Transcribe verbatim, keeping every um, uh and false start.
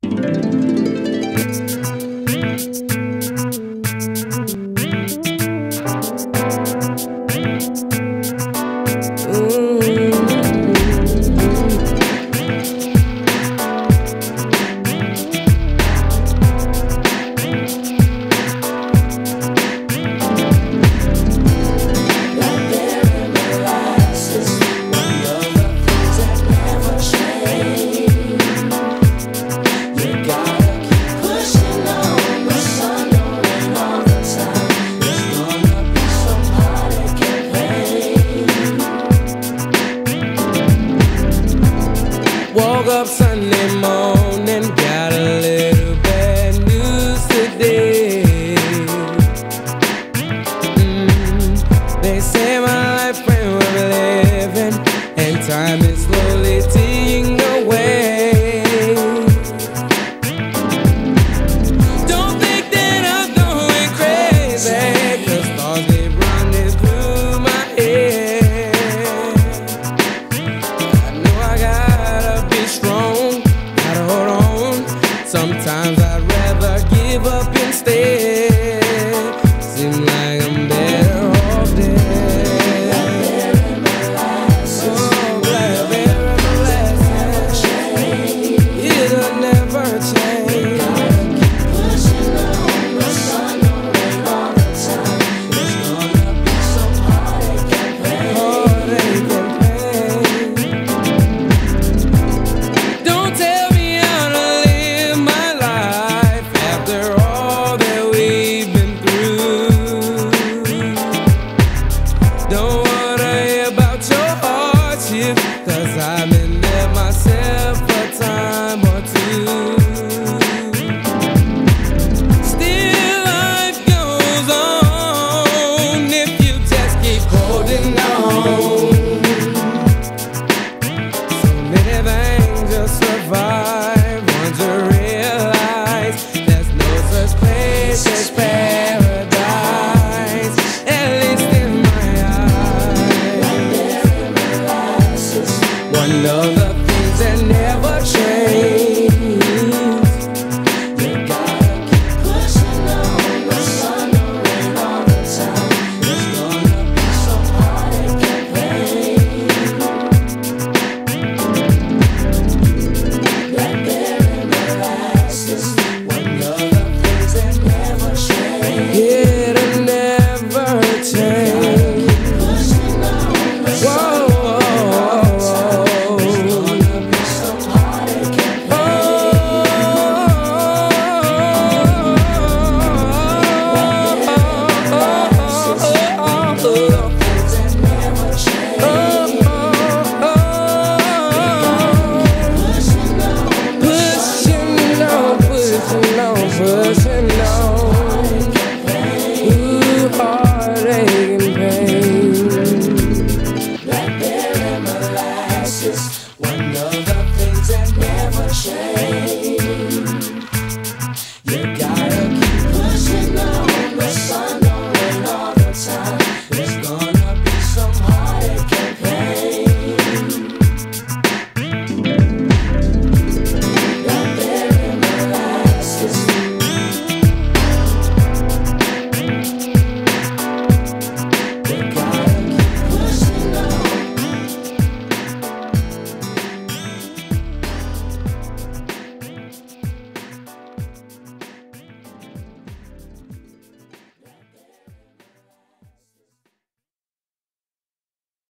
Woke up Sunday morning, got a little bad news today. Mm, they say my life ain't worth living, and time is slowly ticking away. Don't think that I'm going crazy, 'cause thoughts keep running through my head. I know I got strong, gotta hold on. Sometimes I'd rather give up instead. Seems like I'm better off dead. Oh, blackberry molasses, it'll never change. Keep pushing on, the sun don't rain all the time. It's gonna be so heartache and pain. Heartache and cause I've been there myself a time or two. Still life goes on if you just keep holding on. So many things just survive once you realize there's no such place as paradise. At least in my eyes, one of the things that never change. You gotta keep pushing on, the sun don't rain all the time. It's gonna be so heartache and pain. Blackberry molasses, one of the things that never change. It'll never change. Pushing on, the sun don't rain all the time. Pushing on, pushing on, pushing